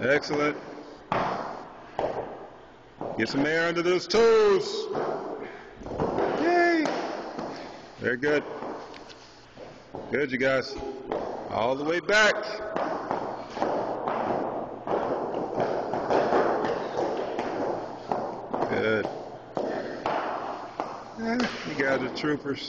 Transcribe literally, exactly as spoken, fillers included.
Excellent. Get some air under those toes. Yay. Very good. Good, you guys. All the way back. Good. You guys are troopers.